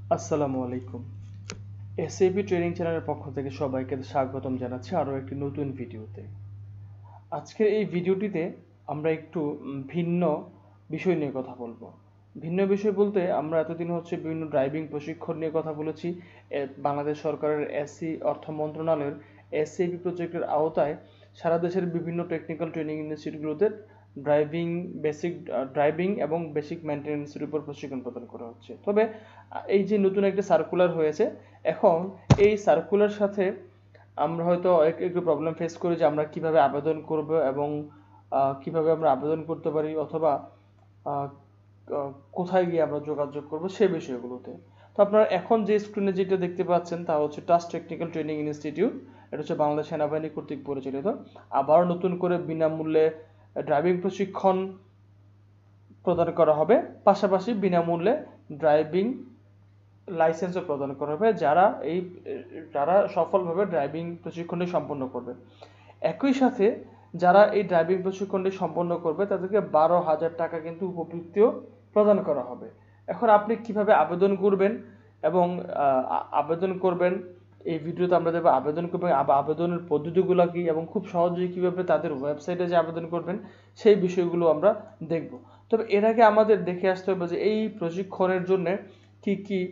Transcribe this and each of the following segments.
আসসালামু আলাইকুম। SAP training চ্যানেলের পক্ষ থেকে সবাইকে স্বাগতম জানাচ্ছি আরও একটি নতুন ভিডিওতে। আজকের এই ভিডিওটিতে আমরা একটু ভিন্ন বিষয় নিয়ে কথা বলবো। ভিন্ন বিষয় বলতে আমরা এতদিন বিভিন্ন ড্রাইভিং প্রশিক্ষণ নিয়ে কথা বলেছি। বাংলাদেশ সরকারের অর্থ মন্ত্রণালয়ের এসএপি প্রজেক্টের আওতায় সারা দেশের বিভিন্ন টেকনিক্যাল ট্রেনিং ইনস্টিটিউটগুলোতে ড্রাইভিং এবং বেসিক মেইনটেনেন্সের উপর প্রশিক্ষণ প্রদান করা হচ্ছে। তবে এই যে নতুন একটা সার্কুলার হয়েছে, এখন এই সার্কুলার সাথে আমরা হয়তো একটু প্রবলেম ফেস করি যে আমরা কিভাবে আবেদন করব এবং কিভাবে আমরা আবেদন করতে পারি, অথবা কোথায় গিয়ে আমরা যোগাযোগ করব সেই বিষয়গুলোতে। তো আপনারা এখন যে স্ক্রিনে যেটা দেখতে পাচ্ছেন তা হচ্ছে ট্রাস্ট টেকনিক্যাল ট্রেনিং ইনস্টিটিউট। এটা হচ্ছে বাংলাদেশ সেনাবাহিনী কর্তৃক পরিচালিত। আবার নতুন করে বিনামূল্যে ড্রাইভিং প্রশিক্ষণ প্রদান করা হবে, পাশাপাশি বিনামূল্যে ড্রাইভিং লাইসেন্সও প্রদান করা হবে যারা সফলভাবে ড্রাইভিং প্রশিক্ষণটি সম্পন্ন করবে। একই সাথে যারা এই ড্রাইভিং প্রশিক্ষণটি সম্পন্ন করবে তাদেরকে 12,000 টাকা কিন্তু উপবৃত্তিও প্রদান করা হবে। এখন আপনি কিভাবে আবেদন করবেন এবং আবেদন করবেন এই ভিডিওতে আমরা দেখব আবেদন করবেন, আবেদনের পদ্ধতিগুলো কি এবং খুব সহজেই কিভাবে তাদের ওয়েবসাইটে যে আবেদন করবেন সেই বিষয়গুলো আমরা দেখব। তবে এর আগে আমাদের দেখে আসতে হবে যে এই প্রশিক্ষণের জন্য কি কি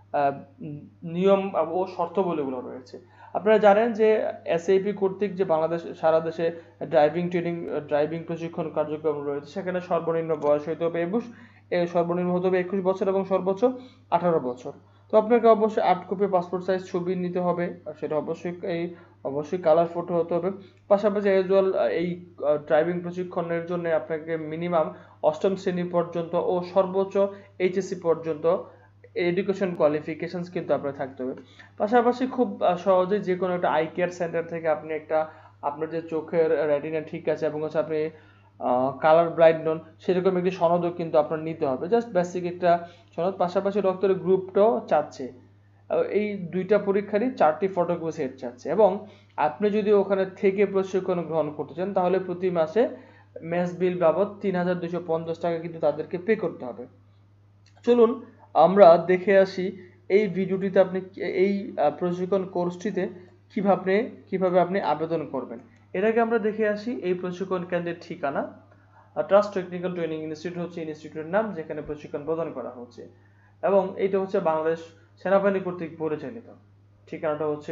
নিয়ম ও শর্তাবলীগুলো রয়েছে। আপনারা জানেন যে এসএপি কর্তৃক যে বাংলাদেশ সারা দেশে ড্রাইভিং প্রশিক্ষণ কার্যক্রম রয়েছে, সেখানে সর্বনিম্ন বয়স হতে হবে সর্বনিম্ন হতে হবে 21 বছর এবং সর্বোচ্চ 18 বছর। তো আপনাকে অবশ্যই 8 কপি পাসপোর্ট সাইজ ছবি নিতে হবে, আর সেটা অবশ্যই কালার ফটো হতে হবে। পাশাপাশি এই ড্রাইভিং প্রশিক্ষণের জন্য আপনাকে মিনিমাম 8ম শ্রেণী পর্যন্ত ও সর্বোচ্চ এইচএসসি পর্যন্ত এডুকেশন কোয়ালিফিকেশনস কিন্তু আপনার থাকতে হবে। পাশাপাশি খুব সহজেই যে কোনো একটা আই কেয়ার সেন্টার থেকে আপনি আপনার যে চোখের রেটিনা ঠিক আছে এবং আপনি কালার ব্লাইন্ড নন সেরকম একটি সনদও কিন্তু আপনার নিতে হবে, জাস্ট বেসিক একটা সনদ। পাশাপাশি রক্তের গ্রুপটাও চাচ্ছে। এই দুইটা পরীক্ষারই 4টি ফটোকপি সেট চাচ্ছে। এবং আপনি যদি ওখানে থেকে প্রশিক্ষণ গ্রহণ করতে চান তাহলে প্রতি মাসে মেস বিল বাবদ 3,250 টাকা কিন্তু তাদেরকে পে করতে হবে। চলুন আমরা দেখে আসি এই ভিডিওটিতে আপনি এই প্রশিক্ষণ কোর্সটিতে কিভাবে আপনি আবেদন করবেন। এর আগে আমরা দেখে আসি এই প্রশিক্ষণ কেন্দ্রের ঠিকানা। ট্রাস্ট টেকনিক্যাল ট্রেনিং ইনস্টিটিউট হচ্ছে ইনস্টিটিউটের নাম, যেখানে প্রশিক্ষণ প্রদান করা হচ্ছে, এবং এইটা হচ্ছে বাংলাদেশ সেনাবাহিনী কর্তৃক পরিচালিত। ঠিকানাটা হচ্ছে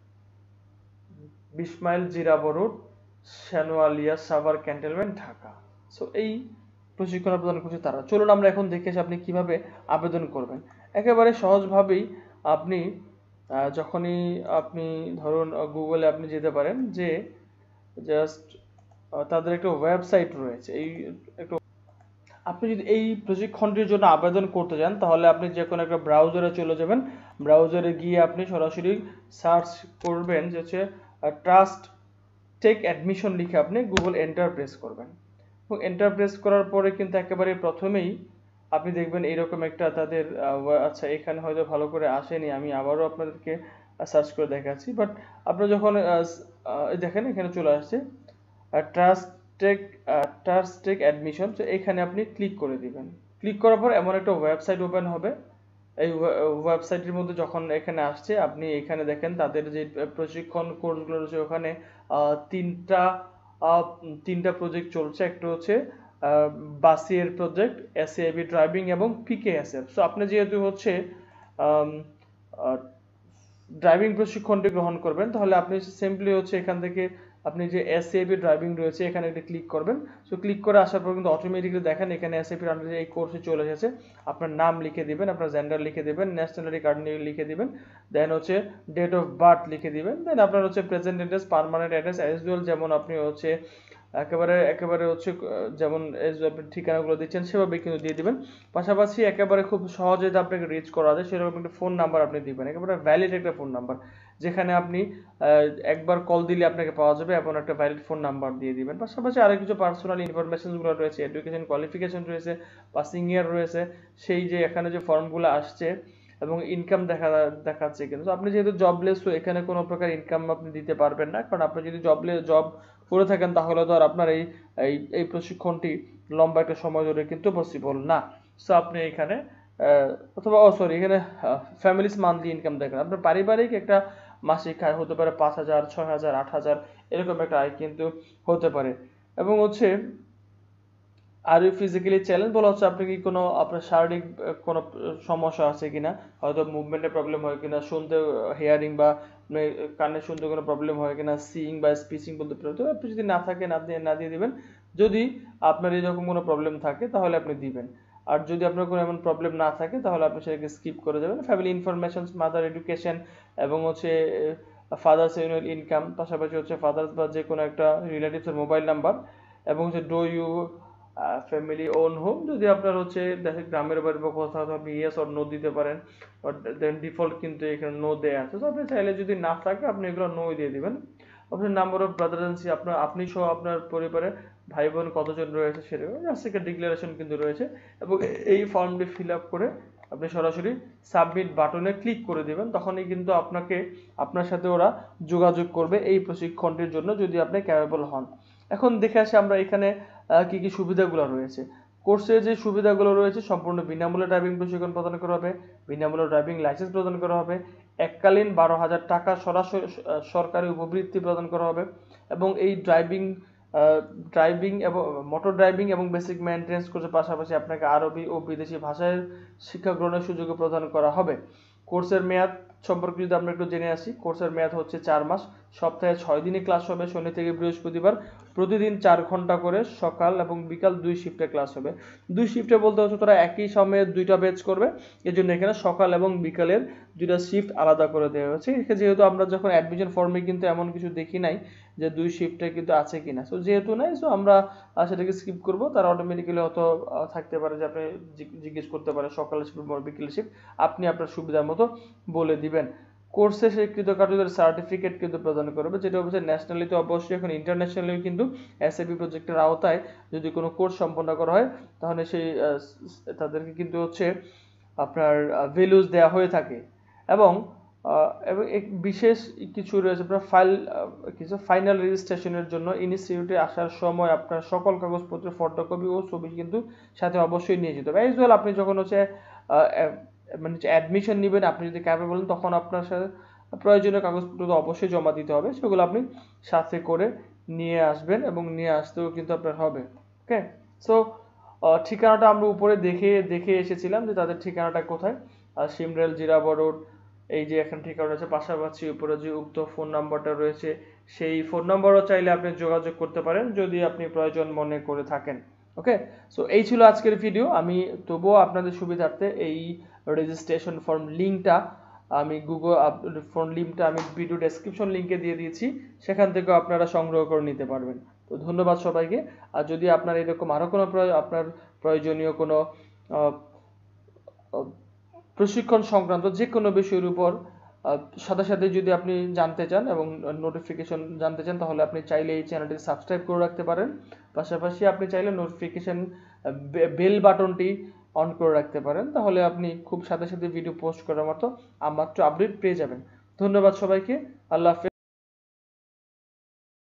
20 মাইল জিরাবো রোড, সানোয়ালিয়া সাভার ক্যান্টনমেন্ট, ঢাকা। সো এই প্রশিক্ষণ প্রদান করছে তারা। চলুন আমরা এখন দেখে আসি আপনি কিভাবে আবেদন করবেন। একেবারে সহজভাবেই আপনি যখনই আপনি ধরুন গুগলে আপনি যেতে পারেন, যে জাস্ট তাদের একটা ওয়েবসাইট রয়েছে। আপনি যদি এই প্রশিক্ষণটির জন্য আবেদন করতে চান তাহলে আপনি যে কোনো একটা ব্রাউজারে চলে যাবেন। ব্রাউজারে গিয়ে আপনি সরাসরি সার্চ করবেন যে হচ্ছে ট্রাস্ট টেক অ্যাডমিশন লিখে আপনি গুগল এন্টার প্রেস করবেন, এবং এন্টার প্রেস করার পরে কিন্তু একেবারে প্রথমেই আপনি দেখবেন এইরকম একটা তাদের আচ্ছা এখানে হয়তো ভালো করে আসেনি, আমি আবারও আপনাদেরকে সার্চ করে দেখাচ্ছি। বাট আপনারা যখন দেখেন এখানে চলে আসছে ট্রাস্ট টেক অ্যাডমিশন। তো এখানে আপনি ক্লিক করে দিবেন। ক্লিক করার পর এমন একটা ওয়েবসাইট ওপেন হবে। এই ওয়েবসাইটের মধ্যে যখন এখানে আসছে আপনি এখানে দেখেন তাদের যে প্রশিক্ষণ কোর্সগুলো রয়েছে, ওখানে তিনটা প্রজেক্ট চলছে। একটা হচ্ছে বাসিয়ের প্রজেক্ট, এসএবি ড্রাইভিং এবং পিকেএসএফ। সো আপনি যেহেতু হচ্ছে ড্রাইভিং প্রশিক্ষণটি গ্রহণ করবেন তাহলে আপনি সিম্পলি হচ্ছে এখান থেকে আপনি যে এসএবি ড্রাইভিং রয়েছে এখানে একটা ক্লিক করবেন। সো ক্লিক করে আসার পর কিন্তু অটোমেটিক্যালি দেখেন এখানে এসএবির আন্ডারে এই কোর্সে চলে এসেছে। আপনার নাম লিখে দিবেন, আপনার জেন্ডার লিখে দিবেন, ন্যাশনালিটি কার্ড লিখে দিবেন, দেন হচ্ছে ডেট অফ বার্থ লিখে দিবেন, দেন আপনার হচ্ছে present address, permanent address as well, যেমন আপনি হচ্ছে একেবারে হচ্ছে যেমন ঠিকানাগুলো দিচ্ছেন সেভাবে কিন্তু দিয়ে দিবেন। পাশাপাশি একেবারে খুব সহজে আপনাকে রিচ করা যায় সেরকম একটা ফোন নাম্বার আপনি দিবেন, একেবারে ভ্যালিড একটা ফোন নাম্বার, যেখানে আপনি একবার কল দিলে আপনাকে পাওয়া যাবে, এবং একটা ভ্যালিড ফোন নাম্বার দিয়ে দিবেন। পাশাপাশি আরো কিছু পার্সোনাল ইনফরমেশনগুলো রয়েছে, এডুকেশন কোয়ালিফিকেশন রয়েছে, পাসিং ইয়ার রয়েছে, সেই যে এখানে যে ফর্মগুলো আসছে, এবং ইনকাম দেখাচ্ছে। কিন্তু আপনি যেহেতু জবলেস, তো এখানে কোনো প্রকার ইনকাম আপনি দিতে পারবেন না, কারণ আপনি যদি জব করে থাকেন তাহলে তো আর আপনার এই প্রশিক্ষণটি লম্বা একটা সময় ধরে কিন্তু পসিবল না। সো আপনি এখানে অথবা সরি এখানে ফ্যামিলিস মান্থলি ইনকাম দেখেন, আপনার পারিবারিক একটা মাসিক আয় হতে পারে 5,000, 6,000, 8,000 এরকম একটা আয় কিন্তু হতে পারে। এবং হচ্ছে আর ইউ ফিজিক্যালি চ্যালেঞ্জ বলা হচ্ছে আপনি কি কোনো আপনার শারীরিক কোনো সমস্যা আছে কিনা, হয়তো মুভমেন্টের প্রবলেম হয় কিনা, শুনতে হিয়ারিং বা কানে শুনতে কোনো প্রবলেম হয় কিনা, সিইং বা স্পিচিং বলতে পারেন। তো আপনি যদি না থাকে না দিয়ে দিবেন। যদি আপনার এরকম কোনো প্রবলেম থাকে তাহলে আপনি দিবেন। আর যদি আপনার কোনো এমন প্রবলেম না থাকে তাহলে আপনি সেটাকে স্কিপ করে যাবেন। ফ্যামিলি ইনফরমেশন, মাদার এডুকেশন এবং হচ্ছে ফাদার্স অ্যানুয়াল ইনকাম, পাশাপাশি হচ্ছে ফাদার্স বা যে কোনো একটা রিলেটিভসের মোবাইল নাম্বার, এবং হচ্ছে do you family own home, যদি আপনার হচ্ছে দেখেন গ্রামের বাড়ি বা কোথাও আপনি ইয়েস অর নো দিতে পারেন, দেন ডিফল্ট কিন্তু এখানে নো দেয়া আছে। তো আপনি চাইলে যদি না থাকে আপনি এগুলো নো দিয়ে দিবেন। আপনার number of brother and sister, আপনার আপনি সহ আপনার পরিবারে ভাই বোন কতজন রয়েছে সেটা জাস্ট একটা ডিক্লারেশন কিন্তু রয়েছে। এবং এই ফর্মটি ফিল আপ করে আপনি সরাসরি সাবমিট বাটনে ক্লিক করে দিবেন, তখনই কিন্তু আপনার সাথে ওরা যোগাযোগ করবে এই প্রশিক্ষণটির জন্য, যদি আপনি ক্যাপেবল হন। এখন দেখে আসি আমরা এখানে কি কি সুবিধাগুলো রয়েছে। কোর্সের যে সুবিধাগুলো রয়েছে, সম্পূর্ণ বিনামূল্যে ড্রাইভিং প্রশিক্ষণ প্রদান করা হবে, বিনামূল্যে ড্রাইভিং লাইসেন্স প্রদান করা হবে, এককালীন 12,000 টাকা সরাসরি সরকারি উপবৃত্তি প্রদান করা হবে, এবং এই ড্রাইভিং এবং মোটর ড্রাইভিং এবং বেসিক মেইনটেনেন্স কোর্সের পাশাপাশি আপনাকে আরবি ও বিদেশি ভাষায় শিক্ষা গ্রহণের সুযোগ প্রদান করা হবে। কোর্সের মেয়াদ সম্পর্কে যদি আমরা একটু জেনে আসি, কোর্সের মেয়াদ হচ্ছে 4 মাস, সপ্তাহে 6 দিনই ক্লাস হবে, শনি থেকে বৃহস্পতিবার, প্রতিদিন 4 ঘন্টা করে সকাল এবং বিকাল 2 শিফটে ক্লাস হবে। 2 শিফটে বলতে হচ্ছে তারা একই সময়ে 2টা ব্যাচ করবে, এজন্য এখানে সকাল এবং বিকালের 2টা শিফট আলাদা করে দেওয়া হয়েছে। যেহেতু আমরা যখন অ্যাডমিশন ফর্মে কিন্তু এমন কিছু দেখি নাই যে 2 শিফটে কিন্তু আছে কিনা, সো যেহেতু নাই, সো আমরা সেটাকে স্কিপ করব। তারা অটোমেটিক্যালি হয়তো থাকতে পারে যে আপনি জিজ্ঞেস করতে পারে সকাল শিফট বা বিকেল শিফট, আপনি আপনার সুবিধার মতো বলে দিবেন। কোর্সে স্বীকৃত কার্যকর সার্টিফিকেট কিন্তু প্রদান করবে, যেটা হচ্ছে ন্যাশনালিতে অবশ্যই, এখন ইন্টারন্যাশনালিও কিন্তু এসএপি প্রজেক্টের আওতায় যদি কোনো কোর্স সম্পন্ন করা হয় তাহলে সেই তাদেরকে কিন্তু হচ্ছে আপনার ভ্যালুজ দেওয়া হয়ে থাকে। এবং এবং বিশেষ কিছু রয়েছে, আপনার কিছু ফাইনাল রেজিস্ট্রেশনের জন্য ইনস্টিটিউটে আসার সময় আপনার সকল কাগজপত্র ফটোকপি ও ছবি কিন্তু সাথে অবশ্যই নিয়ে যেতে হবে। অ্যাজ ওয়েল আপনি যখন হচ্ছে মানে অ্যাডমিশন নেবেন, আপনি যদি ক্যাপেবল তখন আপনার সাথে প্রয়োজনীয় কাগজপত্র তো অবশ্যই জমা দিতে হবে, সেগুলো আপনি সাথে করে নিয়ে আসবেন এবং নিয়ে আসতেও কিন্তু আপনার হবে। ওকে, সো ঠিকানাটা আমরা উপরে দেখে এসেছিলাম যে তাদের ঠিকানাটা কোথায়, সিমরেল জিরাবো রোড, এই যে এখন ঠিকানা রয়েছে। পাশাপাশি উপরে যে উক্ত ফোন নাম্বারটা রয়েছে, সেই ফোন নাম্বারও চাইলে আপনি যোগাযোগ করতে পারেন যদি আপনি প্রয়োজন মনে করে থাকেন। ওকে, সো এই ছিল আজকের ভিডিও। আমি তবুও আপনাদের সুবিধার্থে এই রেজিস্ট্রেশন ফর্ম লিঙ্কটা আমি আমি ভিডিও ডেসক্রিপশন লিঙ্কে দিয়ে দিয়েছি, সেখান থেকে আপনারা সংগ্রহ করে নিতে পারবেন। তো ধন্যবাদ সবাইকে। আর যদি আপনার এরকম আরো কোনো আপনার প্রয়োজনীয় কোনো প্রশিক্ষণ সংক্রান্ত যে কোনো বিষয়ের উপর সাথে সাথে যদি আপনি জানতে চান এবং নোটিফিকেশন জানতে চান, তাহলে আপনি চাইলে এই চ্যানেলটি সাবস্ক্রাইব করে রাখতে পারেন। পাশাপাশি আপনি চাইলে নোটিফিকেশন বেল বাটনটি অন করে রাখতে পারেন, তাহলে আপনি খুব সাথে সাথে ভিডিও পোস্ট করার মতো মাত্র আপডেট পেয়ে যাবেন। ধন্যবাদ সবাইকে। আল্লাহ হাফেজ।